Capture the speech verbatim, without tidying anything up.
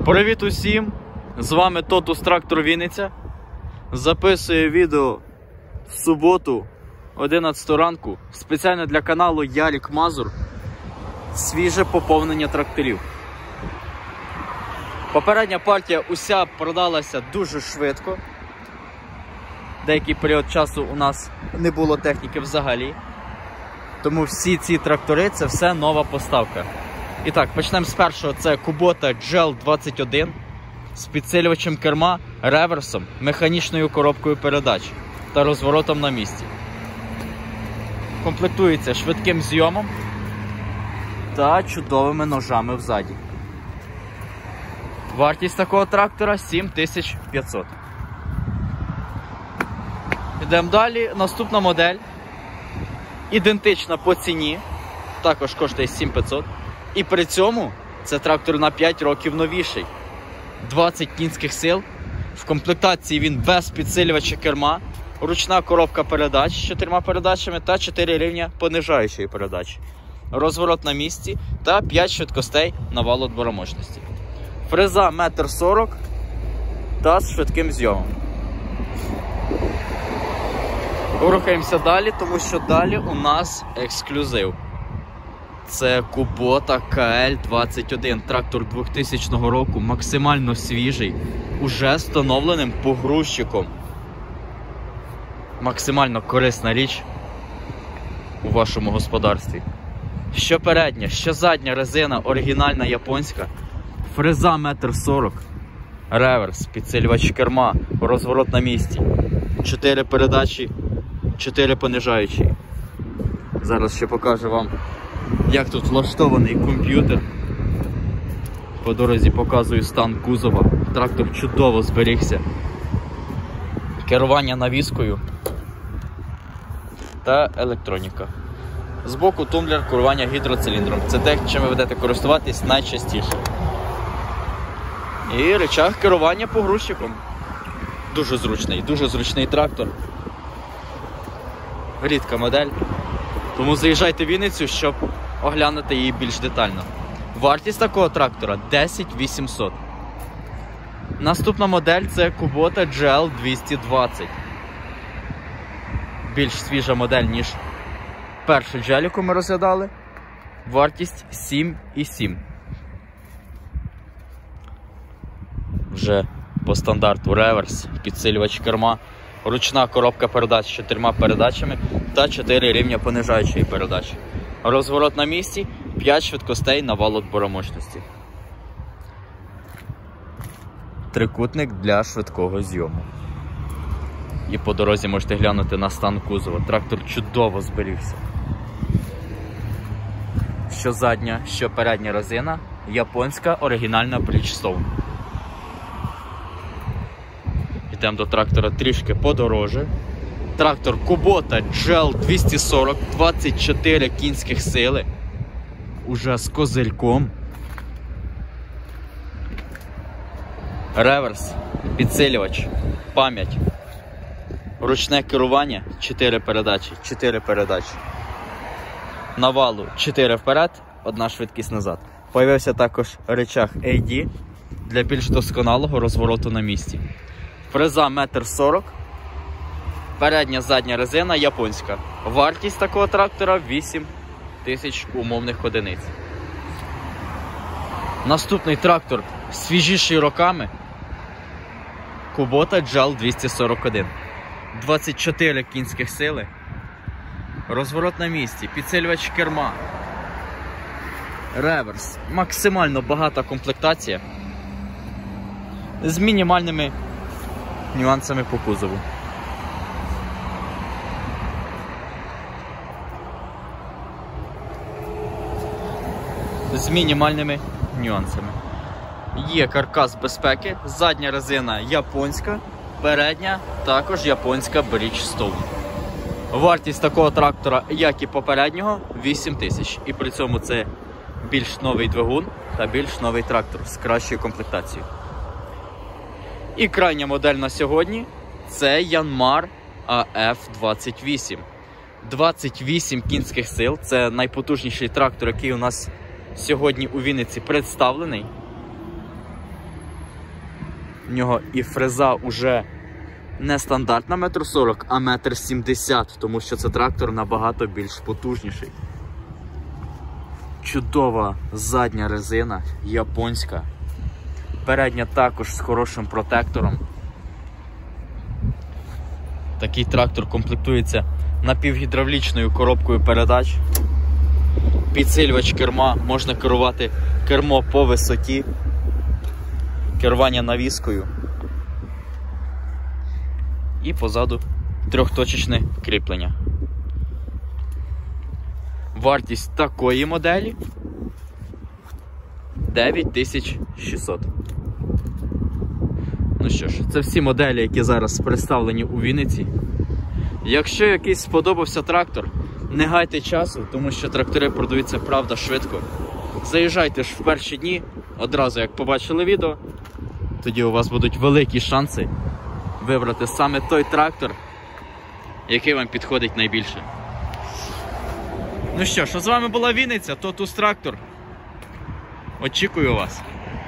Привіт усім! З вами Тотус Трактор Вінниця. Записую відео в суботу, одинадцята ранку, спеціально для каналу Ярік Мазур. Свіже поповнення тракторів. Попередня партія уся продалася дуже швидко. Деякий період часу у нас не було техніки взагалі. Тому всі ці трактори – це все нова поставка. І так, почнемо з першого. Це Kubota джі ел двадцять один з підсилювачем керма, реверсом, механічною коробкою передач та розворотом на місці. Комплектується швидким зйомом та чудовими ножами взаді. Вартість такого трактора сім тисяч п'ятсот. Йдемо далі. Наступна модель. Ідентична по ціні. Також коштує сім тисяч п'ятсот. І при цьому це трактор на п'ять років новіший. двадцять кінських сил. В комплектації він без підсилювача керма. Ручна коробка передач з чотирма передачами та чотири рівня понижаючої передачі. Розворот на місці та п'ять швидкостей навалу отборомощності. Фреза метр сорок та з швидким зйомом. Рухаємося далі, тому що далі у нас ексклюзив. Це Kubota ка ель двадцять один, трактор двохтисячного року, максимально свіжий, уже встановленим погрузчиком. Максимально корисна річ у вашому господарстві. Що передня, що задня резина оригінальна японська, фреза метр сорок, реверс, підсилювач керма, розворот на місці, чотири передачі, чотири понижаючі. Зараз ще покажу вам, як тут влаштований комп'ютер. По дорозі показую стан кузова. Трактор чудово зберігся. Керування навіскою та електроніка. Збоку тумблер керування гідроциліндром. Це те, чим ви будете користуватись найчастіше. І рычаг керування погрузчиком. Дуже зручний, дуже зручний трактор. Рідка модель. Тому заїжджайте в Вінницю, щоб оглянути її більш детально. Вартість такого трактора десять тисяч вісімсот. Наступна модель це Kubota джі ел двісті двадцять. Більш свіжа модель, ніж першу джі ел, яку ми розглядали. Вартість сім тисяч сім. Вже по стандарту реверс, підсилювач керма, ручна коробка передач з чотирма передачами та чотири рівня понижаючої передачі. Розворот на місці, п'ять швидкостей навалу отборомощності. Трикутник для швидкого зйому. І по дорозі можете глянути на стан кузова. Трактор чудово зберігся. Що задня, що передня резина, японська оригінальна Bridgestone. Йдемо до трактора трішки подороже. Трактор Kubota джі ел двісті сорок, двадцять чотири кінських сили. Уже з козирьком. Реверс, підсилювач, пам'ять, ручне керування, чотири передачі, чотири передачі. Навалу чотири вперед, одна швидкість назад. Появився також рычаг ей ді для більш досконалого розвороту на місці. Фреза метр сорок. Передня, задня резина японська. Вартість такого трактора вісім тисяч умовних одиниць. Наступний трактор, свіжіший роками, Kubota джі ел двісті сорок один. двадцять чотири кінських сили. Розворот на місці, підсилювач керма, реверс. Максимально багата комплектація з мінімальними нюансами по кузову. З мінімальними нюансами. Є каркас безпеки, задня резина японська, передня також японська Bridgestone. Вартість такого трактора, як і попереднього, вісім тисяч. І при цьому це більш новий двигун та більш новий трактор з кращою комплектацією. І крайня модель на сьогодні – це Yanmar а еф двадцять вісім. двадцять вісім кінських сил. Це найпотужніший трактор, який у нас сьогодні у Вінниці представлений. В нього і фреза уже не стандартна метр сорок, а метр сімдесят, тому що це трактор набагато більш потужніший. Чудова задня резина, японська. Передня також з хорошим протектором. Такий трактор комплектується напівгідравлічною коробкою передач. Підсилювач керма, можна керувати кермо по висоті, керування навіскою. І позаду трьохточечне кріплення. Вартість такої моделі дев'ять тисяч шістсот. Ну що ж, це всі моделі, які зараз представлені у Вінниці. Якщо якийсь сподобався трактор, не гайте часу, тому що трактори продаються, правда, швидко. Заїжджайте ж в перші дні, одразу як побачили відео, тоді у вас будуть великі шанси вибрати саме той трактор, який вам підходить найбільше. Ну що ж, з вами була Вінниця, Тотус Трактор. Очікую вас.